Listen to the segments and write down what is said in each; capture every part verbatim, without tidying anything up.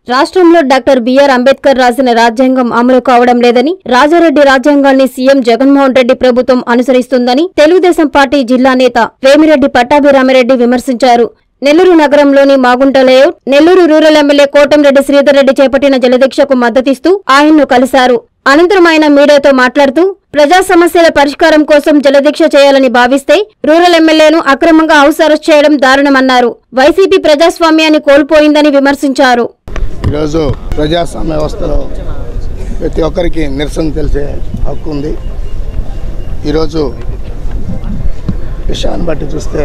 రాష్ట్రంలో doctor BR Ambedkar రాసిన రాజ్యాంగం అమలు కావడం లేదని, రాజారెడ్డి రాజ్యాంగాన్ని సీఎం జగన్మోహన్ రెడ్డి ప్రభుత్వం అనుసరిస్తుందని తెలుగుదేశం పార్టీ జిల్లా నేత వేమిరెడ్డి పట్టాభిరామిరెడ్డి విమర్శించారు. నెల్లూరు నగరంలోని Magunta layout, Nellore rural MLA Kotamreddy Sridhar Reddy చేపట్టిన జలదీక్షకు మద్దతిస్తూ ఆయన్ను కలిశారు. అనంతరం ఆయన మీడియాతో మాట్లాడుతూ ప్రజా సమస్యల పరిష్కారం కోసం జలదీక్ష చేయాలని భావిస్తే రూరల్ ఎమ్మెల్యేను అక్రమంగా హౌస్ అరెస్ట్ చేయడం దారుణమన్నారు. వైసీపీ ప్రజాస్వామ్యాన్ని కోల్పోయిందని విమర్శించారు. ఈరోజు ప్రజాస్వామ్య వ్యవస్థలో ప్రతి ఒక్కరికి నిరసన తెలిసే హక్కు ఉంది. ఈరోజు విషయాన్ని బట్టి చూస్తే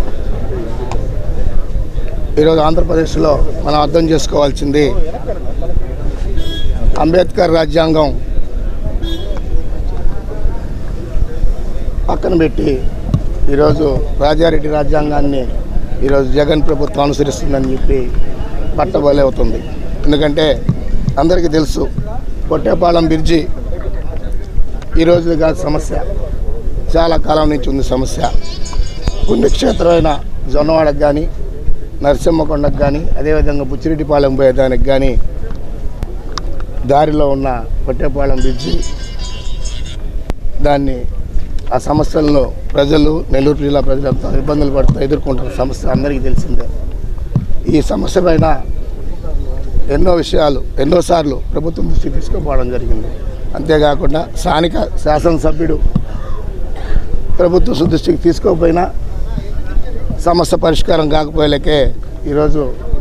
ఈరోజు ఆంధ్రప్రదేశ్లో మనం అర్థం చేసుకోవాల్సింది, అంబేద్కర్ రాజ్యాంగం పక్కన పెట్టి ఈరోజు రాజారెడ్డి రాజ్యాంగాన్ని ఈరోజు జగన్ ప్రభుత్వం అనుసరిస్తుందని చెప్పి పట్టబోలే అవుతుంది. ఎందుకంటే అందరికీ తెలుసు, పొట్టేపాలెం బ్రిడ్జి ఈరోజు కాదు సమస్య, చాలా కాలం నుంచి ఉంది సమస్య. పుణ్యక్షేత్రమైన జొన్నవాడకు కానీ, నరసింహకొండకు కానీ, అదేవిధంగా బుచ్చిరెడ్డిపాలెం పోయేదానికి కానీ దారిలో ఉన్న పొట్టేపాలెం బ్రిడ్జి, దాన్ని ఆ సమస్యలను ప్రజలు, నెల్లూరు జిల్లా ప్రజలంతా ఇబ్బందులు పడుతూ ఎదుర్కొంటున్న సమస్య అందరికీ తెలిసిందే. ఈ సమస్య పైన ఎన్నో విషయాలు ఎన్నోసార్లు ప్రభుత్వం దృష్టికి తీసుకుపోవడం జరిగింది. అంతేకాకుండా స్థానిక శాసనసభ్యుడు ప్రభుత్వం దృష్టికి తీసుకోకపోయినా సమస్య పరిష్కారం కాకపోయేలకే ఈరోజు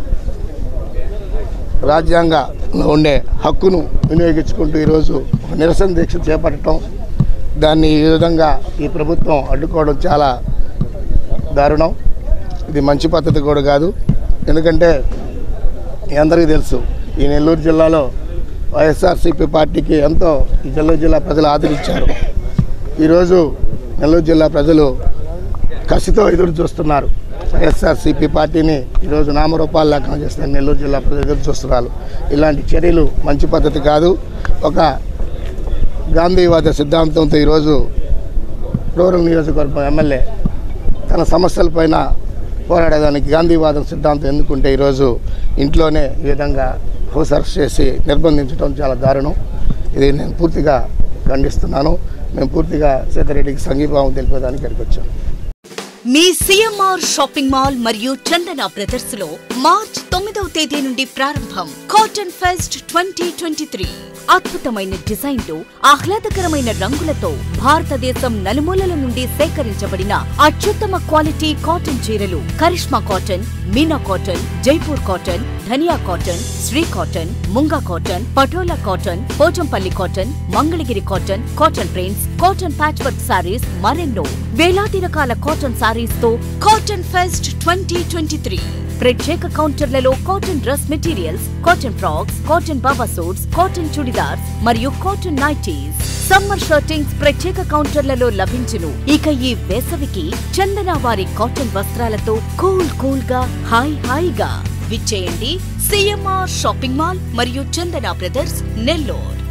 రాజ్యాంగంలో ఉండే హక్కును వినియోగించుకుంటూ ఈరోజు ఒక నిరసన దీక్ష చేపట్టడం, దాన్ని ఈ విధంగా ఈ ప్రభుత్వం అడ్డుకోవడం చాలా దారుణం. ఇది మంచి పద్ధతి కూడా కాదు. ఎందుకంటే మీ అందరికీ తెలుసు, ఈ నెల్లూరు జిల్లాలో వైఎస్ఆర్సీపీ పార్టీకి ఎంతో ఈ నెల్లూరు జిల్లా ప్రజలు ఆదరించారు. ఈరోజు నెల్లూరు జిల్లా ప్రజలు కసితో ఎదురు చూస్తున్నారు. వైఎస్ఆర్సీపీ పార్టీని ఈరోజు నామరూపాలు లేకుండా చేస్తున్నారు. నెల్లూరు జిల్లా ప్రజలు ఎదురు చూస్తున్నారు. ఇలాంటి చర్యలు మంచి పద్ధతి కాదు. ఒక గాంధీవాద సిద్ధాంతంతో ఈరోజు రూరల్ నియోజకవర్గం ఎమ్మెల్యే తన సమస్యలపైన పోరాడేదానికి గాంధీవాదం సిద్ధాంతం ఎందుకుంటే ఈరోజు ఇంట్లోనే ఈ విధంగా హౌస్ అరెస్ట్ చేసి నిర్బంధించడం చాలా దారుణం. ఇది నేను పూర్తిగా ఖండిస్తున్నాను. మేము పూర్తిగా సీతారెడ్డికి సంఘీభావం తెలిపేదానికి ఇక్కడికి వచ్చాం. మీ సిఎంఆర్ షాపింగ్ మాల్ మరియు చందన బ్రదర్స్ లో మార్చ్ తొమ్మిదవ తేదీ నుండి ప్రారంభం cotton fest twenty twenty three. అద్భుతమైన డిజైన్లు, ఆహ్లాదకరమైన రంగులతో భారతదేశం నలుమూలల నుండి సేకరించబడిన అత్యుత్తమ క్వాలిటీ కాటన్ చీరలు, Karishma cotton, Meena cotton, Jaipur cotton, Dhaniya cotton, Shri cotton, Munga cotton, Patola cotton, Pochampalli cotton, Mangalagiri cotton, cotton prints, cotton patch work sarees, మరెన్నో వేలాది రకాల కాటన్ సారీస్ తో cotton fest twenty twenty three. ప్రత్యేక కౌంటర్లలో cotton dress materials, cotton frocks, cotton baba suits, cotton chudidars మరియు cotton nighties, summer shirtings ప్రత్యేక కౌంటర్లలో లభించును. ఇక ఈ వేసవికి చందన వారి కాటన్ వస్త్రాలతో కూల్ కూల్ గా హాయ్ హాయిగా విచ్చేయండి సిఎంఆర్ షాపింగ్ మాల్ మరియు చందన బ్రదర్స్, నెల్లూరు.